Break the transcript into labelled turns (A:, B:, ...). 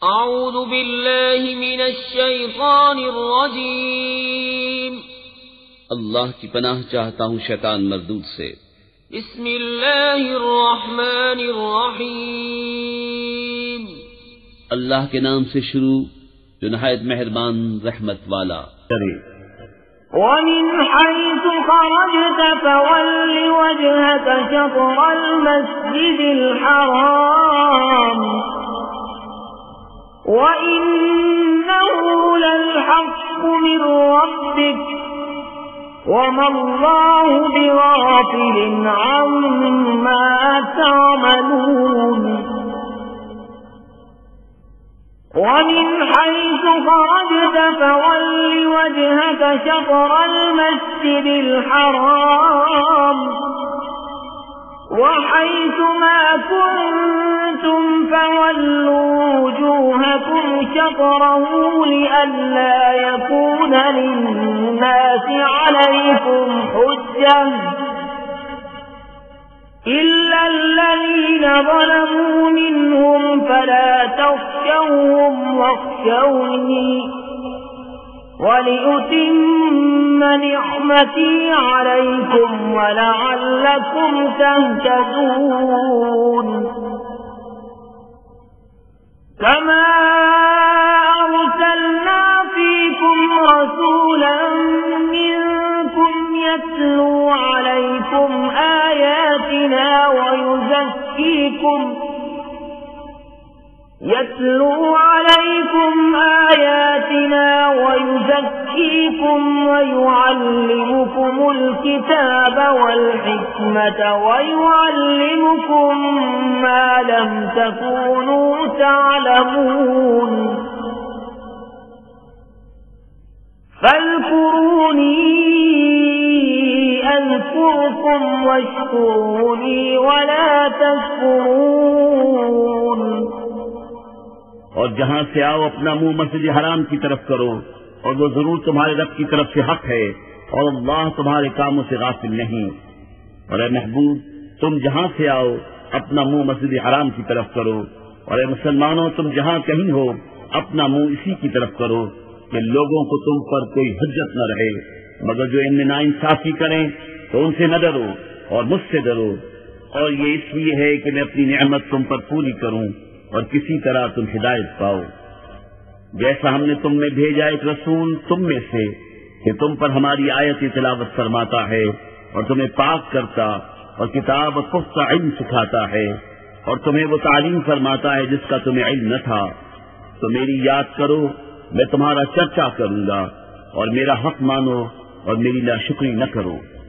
A: اعوذ باللہ من الشیطان الرجیم
B: اللہ کی پناہ چاہتا ہوں شیطان مردود سے۔
A: بسم اللہ الرحمن الرحیم
B: اللہ کے نام سے شروع جو نہایت مہربان رحمت والا۔
C: وَمِنْ حَيْثُ خَرَجْتَ فَوَلِّ وَجْهَكَ شَطْرَ الْمَسْجِدِ الْحَرَامِ وَإِنَّهُ لَلْحَقُّ مِنْ رَبِّكَ وَمَا اللَّهُ بِغَافِلٍ عَمَّا تَعْمَلُونَ وَمِنْ حَيْثُ خَرَجْتَ فَوَلِّ وَجْهَكَ شَطْرَ الْمَسْجِدِ الْحَرَامِ وَحَيْثُ مَا كُنتُمْ فَوَلُّوا وُجُوهَكُمْ شَطْرَهُ لِئَلَّا يَكُونَ لِلنَّاسِ عَلَيْكُمْ حُجَّةٌ إِلَّا الَّذِينَ ظَلَمُوا مِنْهُمْ فَلَا تَخْشَوْهُمْ وَاخْشَوْنِي وَلِأُتِمَّ نِعْمَتِي عَلَيْكُمْ وَلَعَلَّكُمْ تَهْتَدُونَ كَمَا أَرْسَلْنَا فِيكُمْ رَسُولًا مِّنكُمْ يَتْلُو عَلَيْكُمْ آيَاتِنَا وَيُزَكِّيكُمْ وَيُعَلِّمُكُمُ الْكِتَابَ وَالْحِكْمَةَ وَيُعَلِّمُكُم مَّا لَمْ تَكُونُوا تَعْلَمُونَ فَاذْكُرُونِي أَذْكُرْكُمْ وَاشْكُرُوا لِي وَلَا تَكْفُرُونَ۔
D: اور جہاں سے آؤ اپنا منہ مسجد حرام کی طرف کرو، اور وہ ضرور تمہارے رب کی طرف سے حق ہے، اور اللہ تمہارے کاموں سے غافل نہیں۔ اور اے محبوب، تم جہاں سے آؤ اپنا منہ مسجد حرام کی طرف کرو، اور اے مسلمانوں تم جہاں کہیں ہو اپنا منہ اسی کی طرف کرو کہ لوگوں کو تم پر کوئی حجت نہ رہے، مگر جو ان میں ناانصافی کریں تو ان سے نہ ڈرو اور مجھ سے ڈرو، اور یہ اس لیے ہے کہ میں اپنی نعمت تم پر پوری کروں اور کسی طرح تم ہدایت پاؤ۔ جیسا ہم نے تم میں بھیجا ایک رسول تم میں سے کہ تم پر ہماری آیت تلاوت فرماتا ہے اور تمہیں پاک کرتا اور کتاب اور پختہ علم سکھاتا ہے اور تمہیں وہ تعلیم فرماتا ہے جس کا تمہیں علم نہ تھا، تو میری یاد کرو، میں تمہارا چرچا کروں گا، اور میرا حق مانو اور میری ناشکری نہ کرو۔